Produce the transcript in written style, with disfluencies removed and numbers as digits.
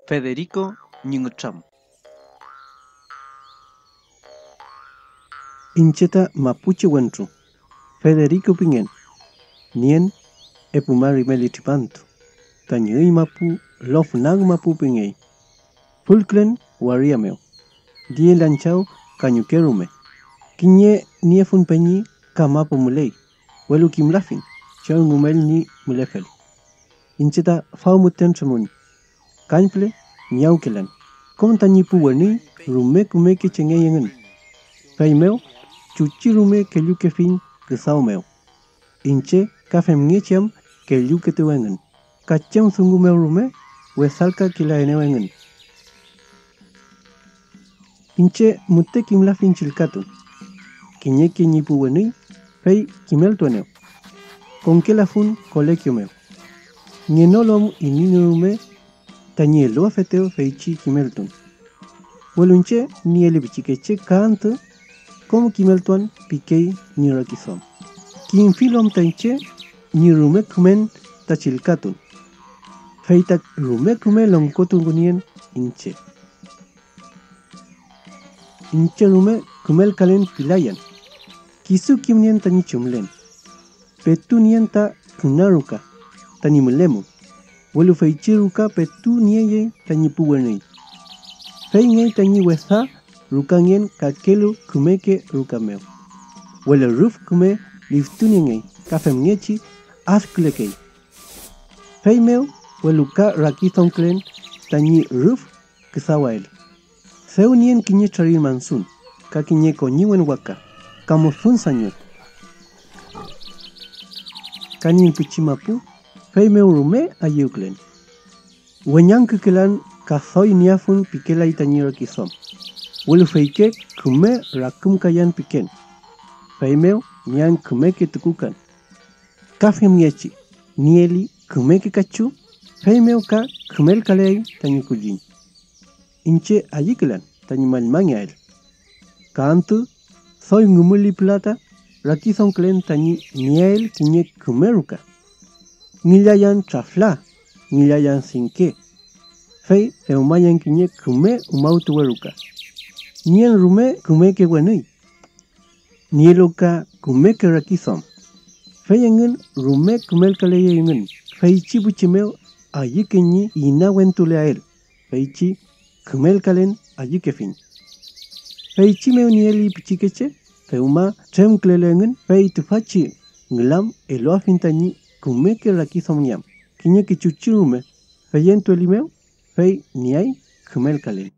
Federico Ñingotram. Incheta Mapuche Wentru, Federico Pingen, Nien Epumari Melitipantu, Tañui Mapu, Lof Nag Mapu Pingei, Fulclen Wariameo, Die Lanchao, Cañuquerume, Quiñe Niefun Peñi, Kamapo Mulei, Welu Kim Lafin, Chon Mumel ni Mulefel. Incheta Faumuten Tremuni, Cañple, Ñaukelan, Kom Tañipu Weni, Rume Kumeke Chengeyen, Feimeo, Chuchirume que yuke fin que saumeo. Inche kafem ngicham que yuke te wengen. Kacham sungumeo rume wesalka kila enewengen. Inche mute kimla fin chilkatu. Kiñeke ñipu wenui fei kimel tueneo. Con que la fun colegio meo. Nienolom y ninurume tañelo afeteo feichi kimeltun. Welunche ni el bichiqueche canto como kimeltuan pikei nirakizom. Kim filom tanche ni rumekumen tachilkatun. Feitak rumekume longkotungunien inche. Inche rume kumel kalen pilayan. Kisu kimnien tani chumlen. Petunien ta kunaruka tani mulemu. Welu feichiruka petu nieye tani puwenei. Feingei tani wesa rukangen kakelu kumeke rukameo. Wele ruf kume liftuningei kafemngechi asklekei. Feimeo weluka rakithon klen tani ruf kisawael. Seunien kinye charir mansun kakinye konyiwen waka kamosun sanyot. Kanyin pichimapu feimeo rume ayuklen. Wenyang kekelan kasoy niafun pikela itani rakithom. Welu feike kume rakum kayan piken. Feimeo nian kume ke tukukan. Kafem ngechi nieli kume ke kachu. Feimeo ka kumel kalei tani kujin. Inche ayiklan tani malmanyael. Kantu soy ngumuli plata rakizon klen tani niel kinye kumeruka. Nilayan trafla, nilayan sinke. Fei eumayan kinye kume umautuweruka. Nien rume kumeke wenui. Nieloka kumeke rakizom. Feyengen rume kumel kaleyengen. Feichi buchimeo ayikenyi inawentule ael. Feichi kumel kalen ayikefin. Feichi meo nieli pichikeche. Feuma trem klelengen. Fei tufachi nglam eloafintañi kumeke rakizom niam. Kinye kichuchirume. Feyentu elimeo. Fei niay kumel kalen.